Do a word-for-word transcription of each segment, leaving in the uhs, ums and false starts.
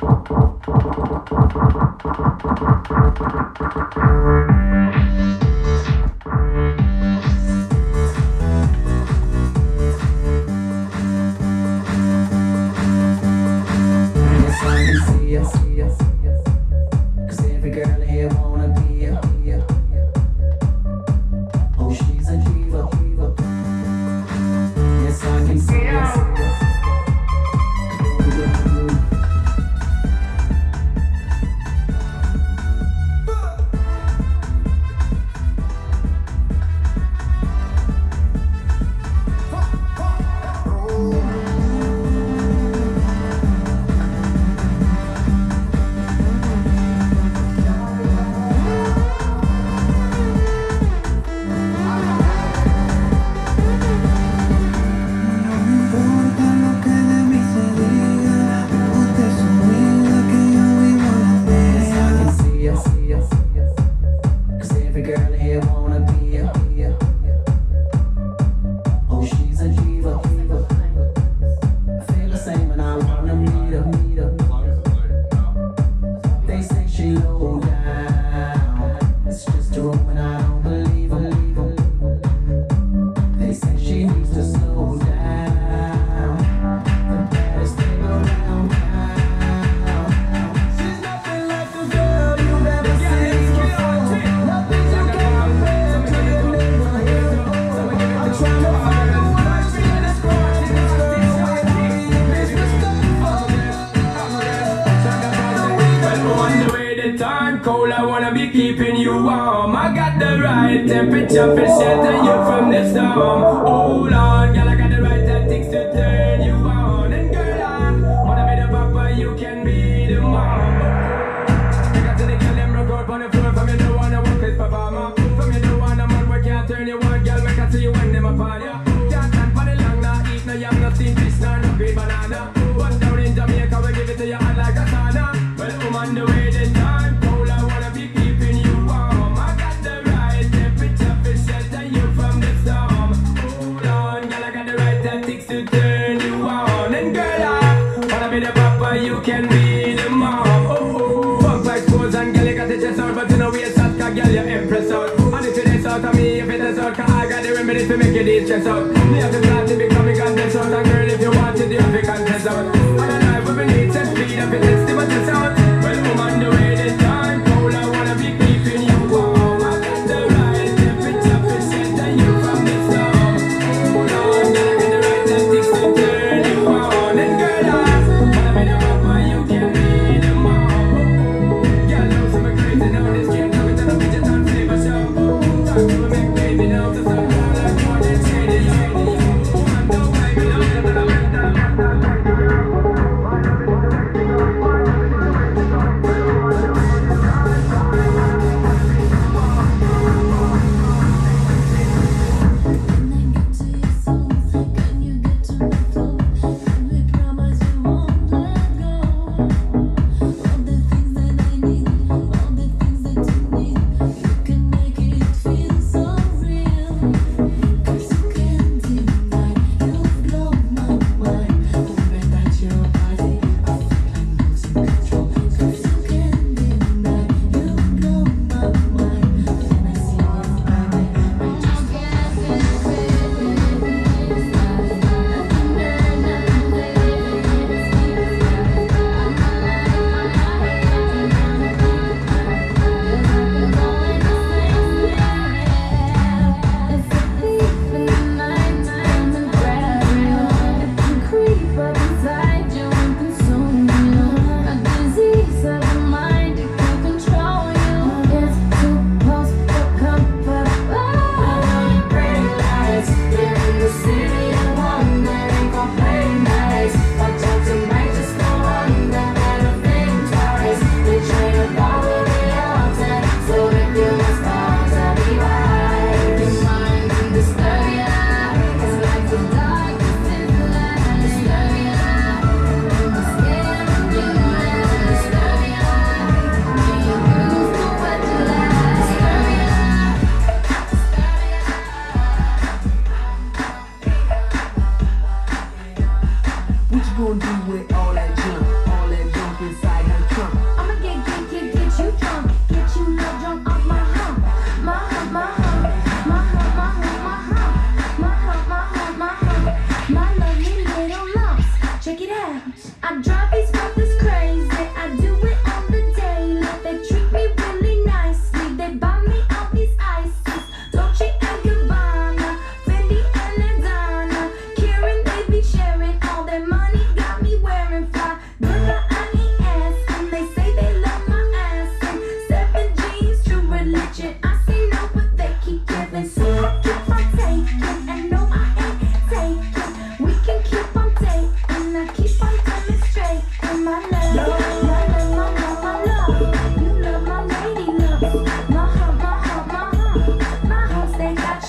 Temperature for shelter you from the storm. Hold on, girl, I got the right tactics to turn you on. And girl, I wanna be the papa, you can be the mom. You got to the girl, them broke out on the floor. From you don't wanna work with performer. From you don't wanna man work, can't turn you on. Girl, make I see you when them upon ya. Can't stand for the long, nah, eat no yam, no steamed fish, nah, no green banana. But down in Jamaica, we give it to you hot like a sauna. Well, I'm on the way this time. Cold, I wanna be keeping you warm. I got the right temperature for shelter you from the storm. Hold on, girl, I got the right tactics to turn you on. And girl, I wanna be the papa, you can be the mom. Oh, oh, fuck like pose and girl, you got the chest out, but you know we a shot, cause girl, you impress out. And if it is out of me, if it is out, cause I got the remedy to make you de-stress out. Me have to start to become a contest out, and girl, if you want it, you have to contest out. And I life with me needs and speed up, it is to my test out. Well, I'm on the way this time, cold, I wanna be keeping you warm. I got the right temperature for shelter you from the storm. Hold on, girl, I got the right tactics to turn you on. And girl, I wanna be the papa, you can be the mom. Girl, know some crazy now, this game coming to the midget and flavor show. Talk to a big baby now, to some girl like more than shady. Woman, don't mind me now, that I'm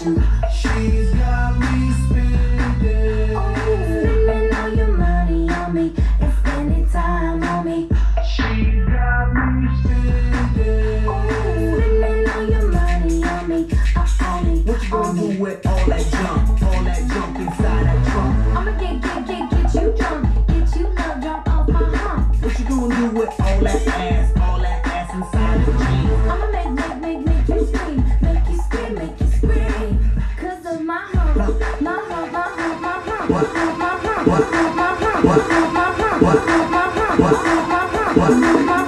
you. She's got me spending. Oh, spending all your money on me and spending time on me. She's got me spending. Oh, spending all your money on me. I own it. What you gonna do with all that junk, all that junk inside that trunk? I'ma get, get, get, get you drunk, get you love drunk off my hump. What you gonna do with all that ass, all that ass inside the jeans? I'ma make, make, make, make you scream, make you scream, make you scream. Cause of my hump, my hump, my hump, my hump, my hump, my hump, my hump, my hump, my hump, my hump, my hump, my hump, my hump, my hump, my hump, my hump, my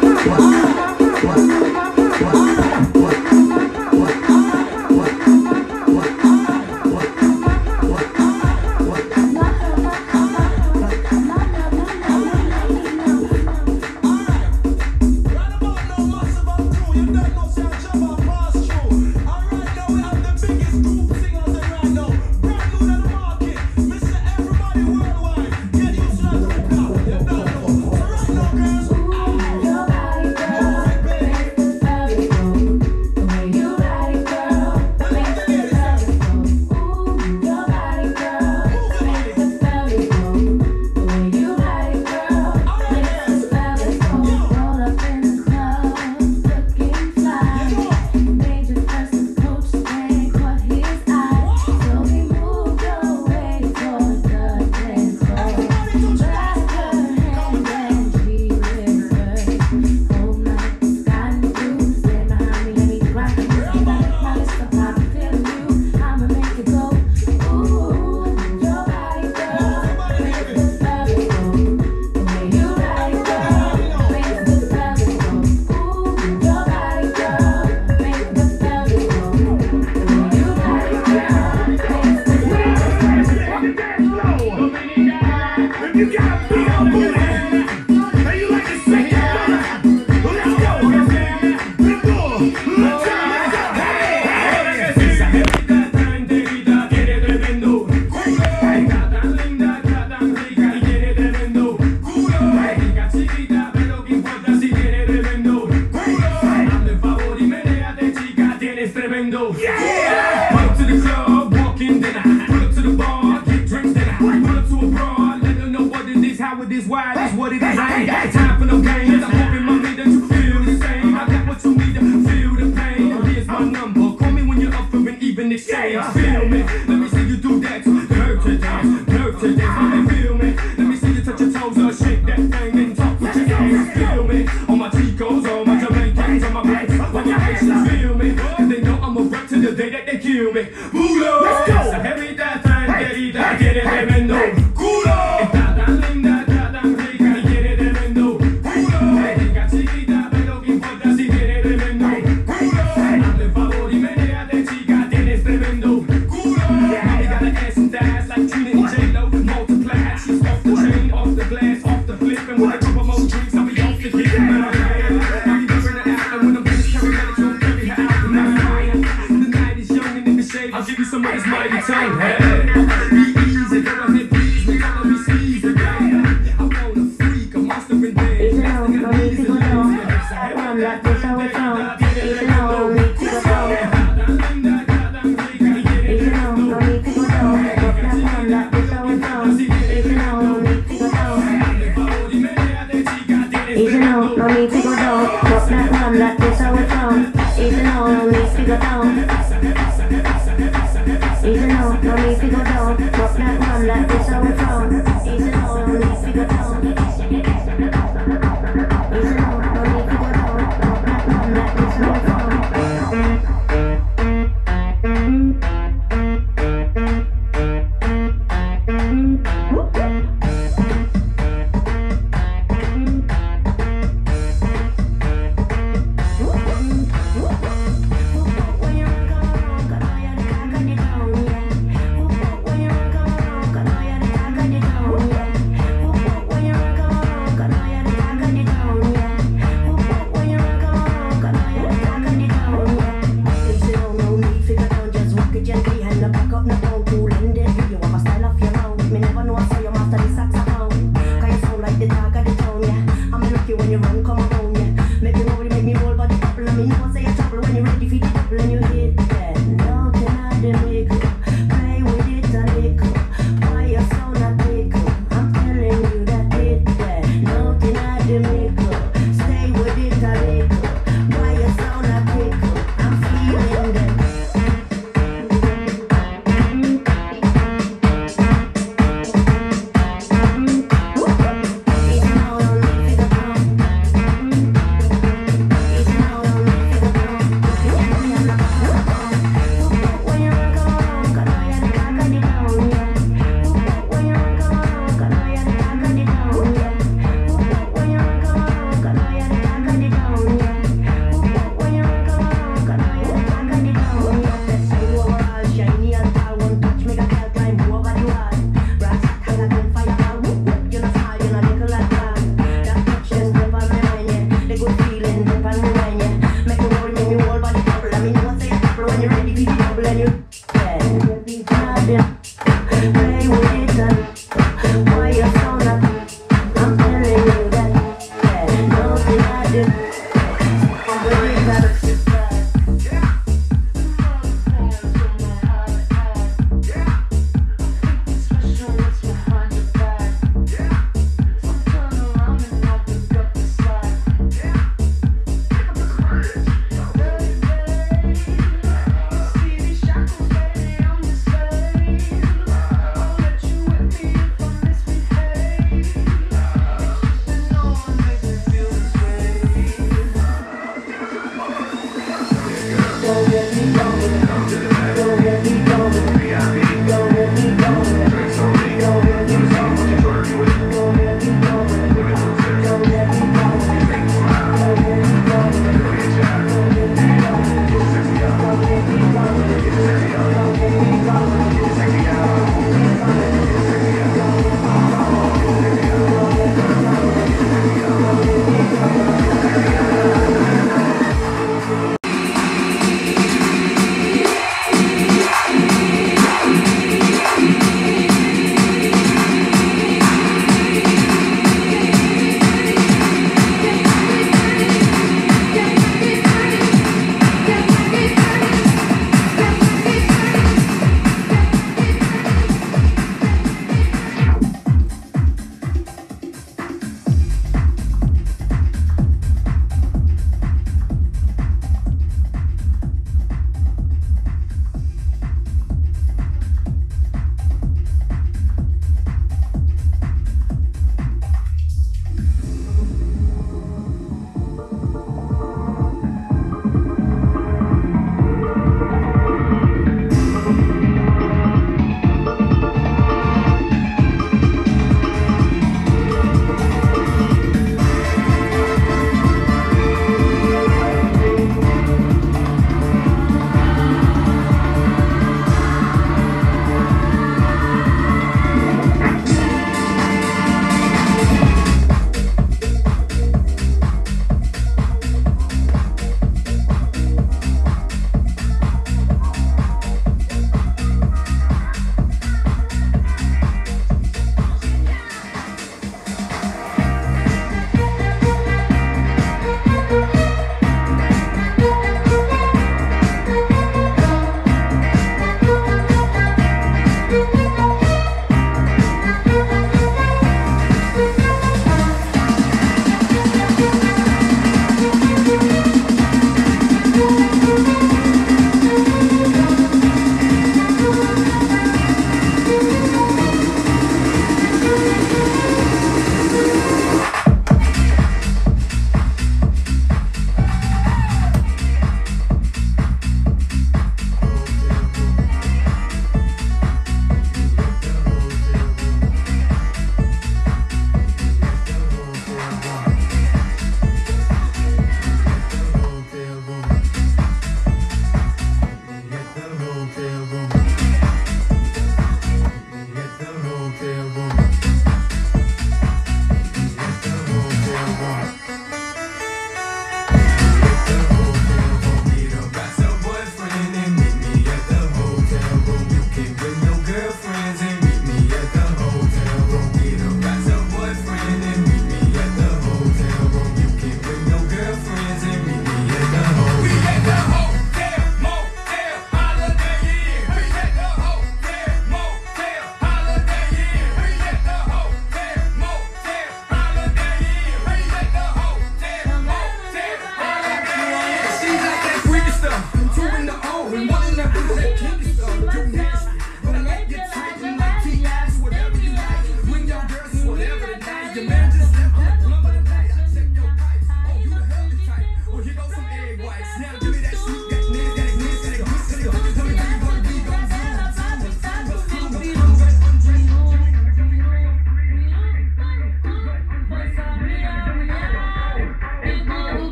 Let you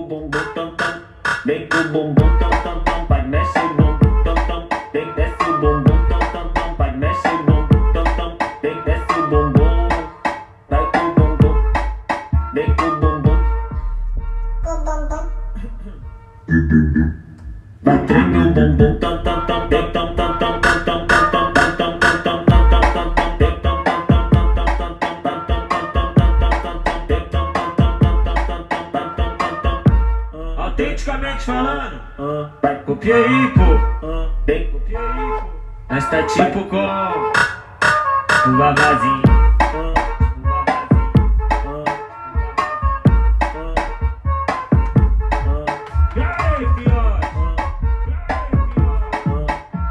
bumbum tam tam, vem com o bumbum tam tam tam, vai mexe o bumbum tam tam, vem desce o bumbum tam tam tam, vai mexe o bumbum tam tam, vem desce o bumbum, vai com o bumbum, vem com o bumbum, vai treme o bumbum tam tam tam tam tam tam tam tam tam tam tam tam tam tam. Autenticamente falando, Uh, vai copia aí, pô. uh, vem, Copia aí, pô. nós tá tipo com o vavazinho. Uh, uh, uh, uh, E aí, fiote? uh,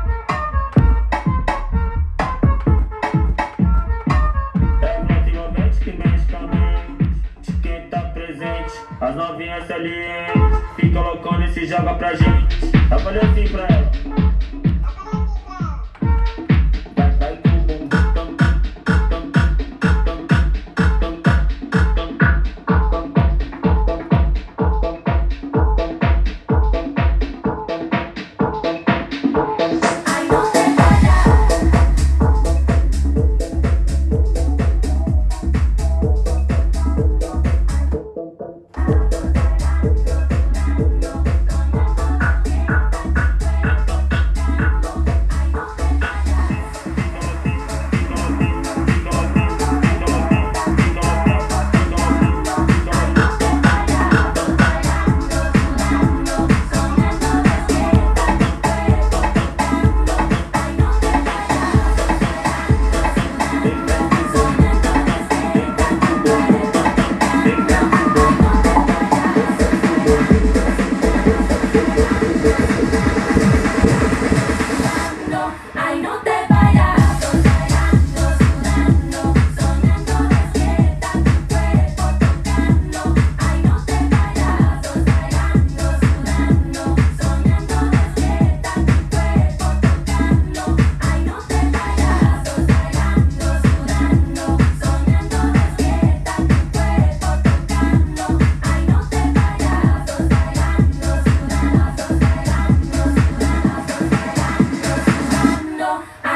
é o black envolvente que mexe com a mente de quem tá presente. As novinhas salientes fica loucona e se joga pra gente. Eu falei assim pra ela. Vai, vai com o bumbum tam tam tam tam tam tam tam tam Ay, no te vayas. Ay, no te vayas. Bailando, sudando, soñando despierta tu cuerpo tocando. Ay, no te vayas. Bailando, sudando, soñando despierta tu cuerpo tocando. Ay, no te vayas. Bailando, sudando, soñando despierta tu cuerpo tocando. Ay, no te vayas. Bailando, sudando, bailando, sudando, sudando.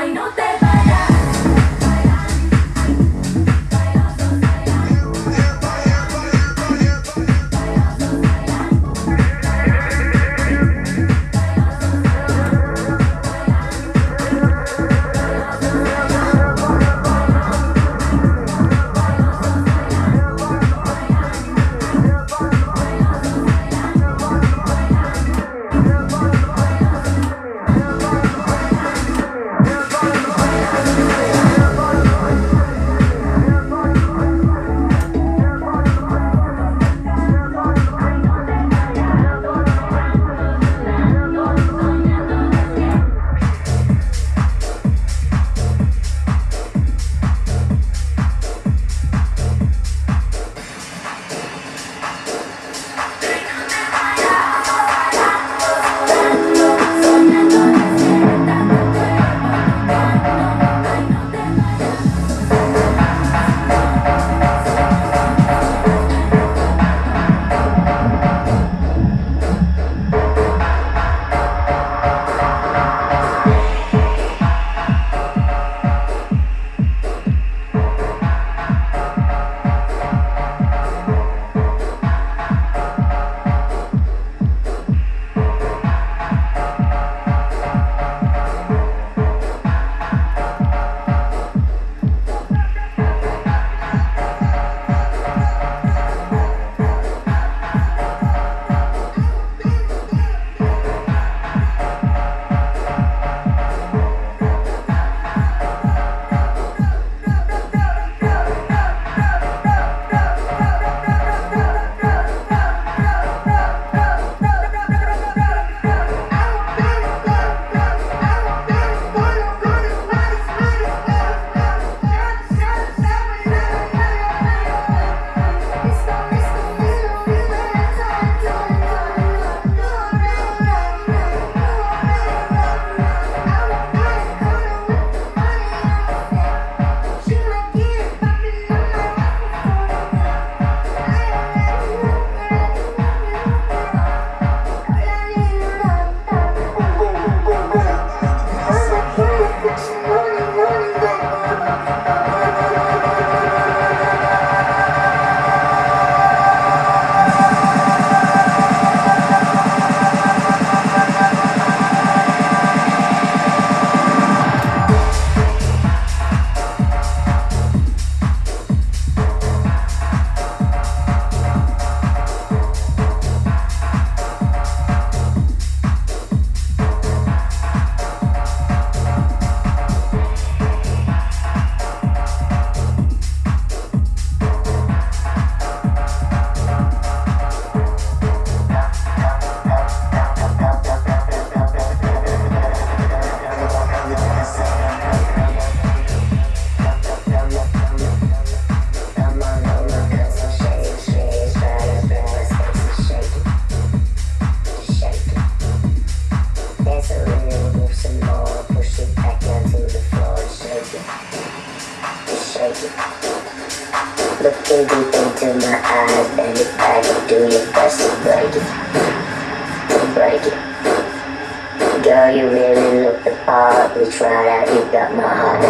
Looking deep into my eyes, and if I can do your best to break it, break it. Girl, you really look the part. We tried out, you got my heart.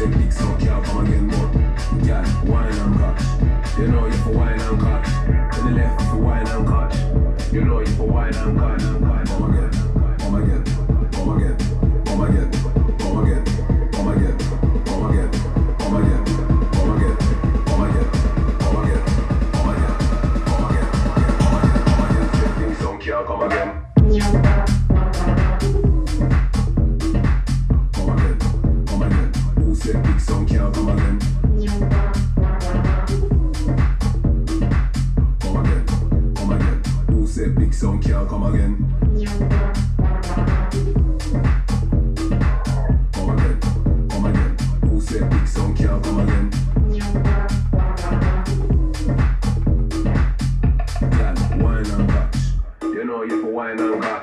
say big sound can't come again, but yeah, wine and catch. You know you for wine and catch. To the left for wine and catch. You know you for wine and catch. Come again, come again, come again, come again, come again, come again, come again, come again, come again, come again, come again, come again, come again, come again, come again. Say big sound can't come again. Come again, come again. Who said big sound can't come again? Come again, come again. Who said big sound can't come again? Come again, come again. Who said big sound can't come again? Girl, wine and catch. You know you for wine and catch.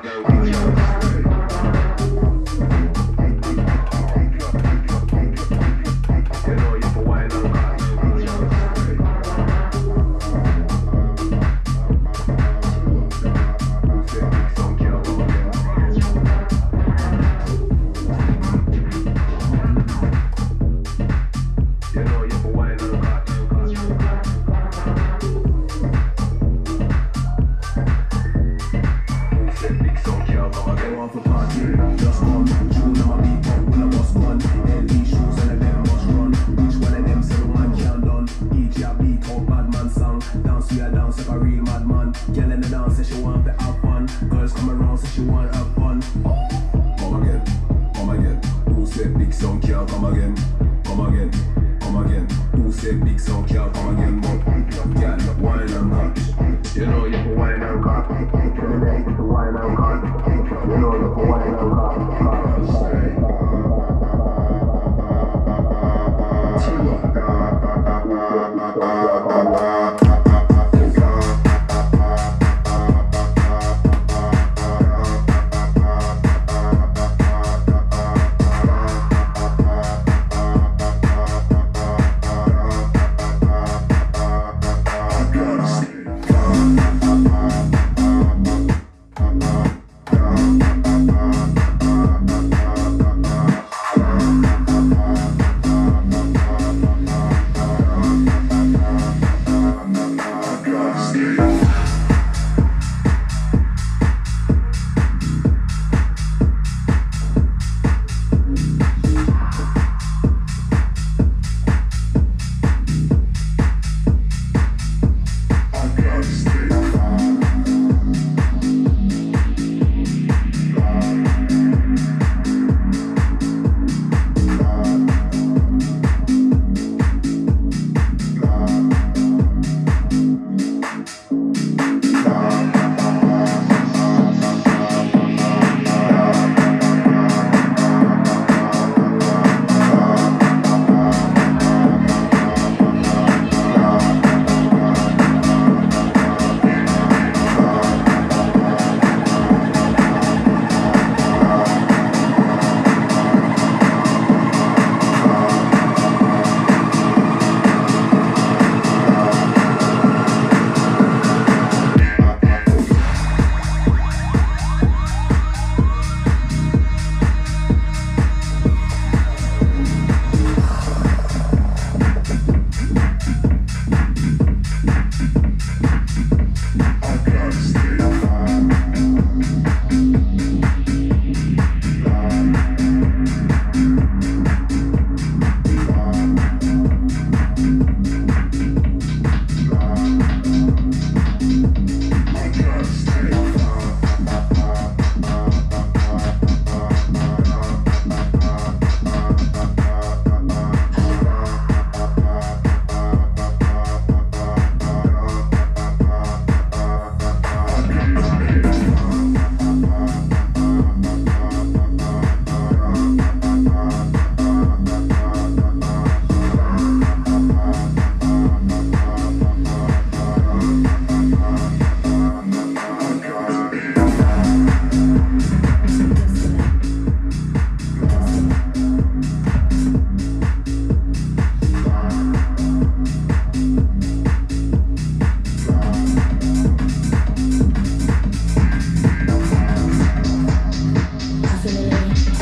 Fascinating.